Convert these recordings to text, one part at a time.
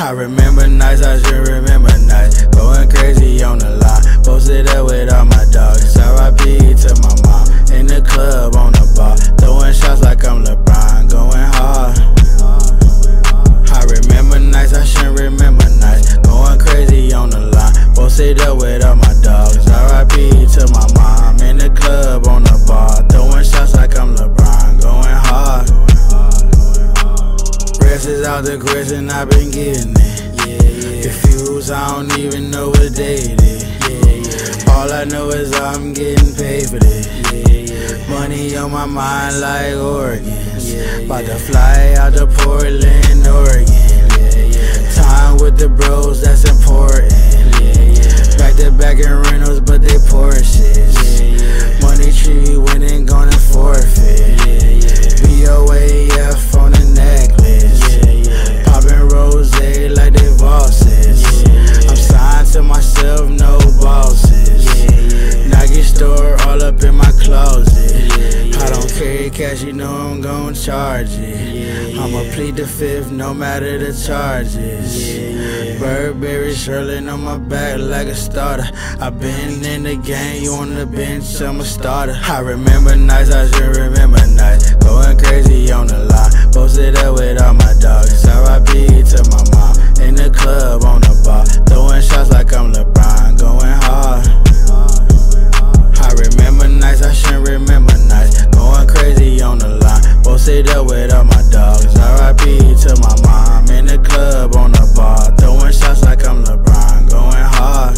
I remember nights, I should remember nights. Going crazy on the line, posted up with all my dogs. R.I.P. to my mom, in the club on the bar, throwing shots like I'm LeBron, going hard. I remember nights, I shouldn't remember nights. Going crazy on the line, posted up with all my dogs. R.I.P. to my mom, in the club on the bar, throwing shots like I'm LeBron, going hard. Rest is out the question, I've been getting it. Confused, I don't even know what day it is. All I know is I'm getting paid for this. Money on my mind like organs. About to fly out to Portland, Oregon. Time with the bros, that's important. Back to back in rentals, but they Porsches. Money tree winning, gonna forfeit. BOAF on the necklace. Poppin' rose like they bosses. I'm signed to myself, no bosses. Nike store all up in my closet. I don't carry cash, you know I'm gon' charge it. I'ma plead the fifth, no matter the charges. Burberry Sherlin on my back like a starter. I been in the game, you on the bench, I'm a starter. I remember nights, I should remember nights. Going crazy on the line, posted up with all my dogs. R.I.P. to my mom, in the club on the bar, throwing shots like I'm LeBron, going hard. I remember nights, I shouldn't remember nights. Going crazy on the line, posted up with all my dogs. R.I.P. to my mom, in the club on the bar, throwing shots like I'm LeBron, going hard.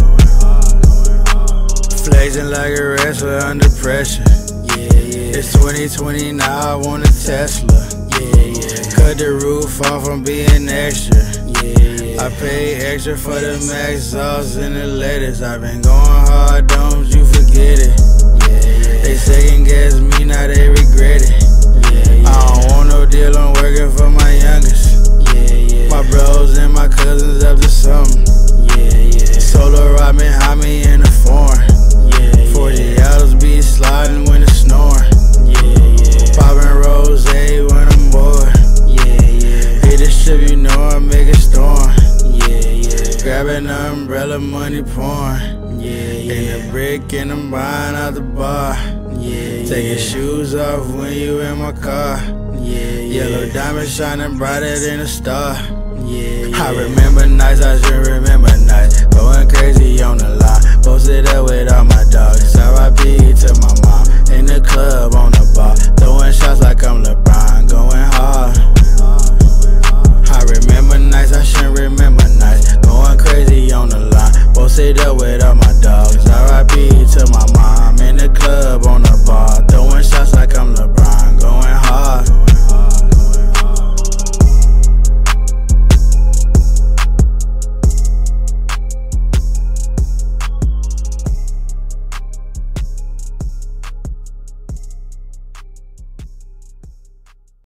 Flexing like a wrestler under pressure. It's 2020 now, I want a Tesla. Cut the roof off, I'm being extra. I pay extra for the max sauce and the lettuce. I've been going hard, don't you forget it. They second guess me, now they regret it. I don't want no deal, I'm working for my youngest. My bros and my cousins up to something. Solo ride behind me in the foreign. 40 hours be sliding when it's snoring. Poppin' rose when I'm bored. Hit the strip, you know I make a storm. Grab an umbrella, money pouring. In a brick and I'm buying out the bar. Take your shoes off when you in my car. Yellow diamond shining brighter than a star. I remember nights, I should remember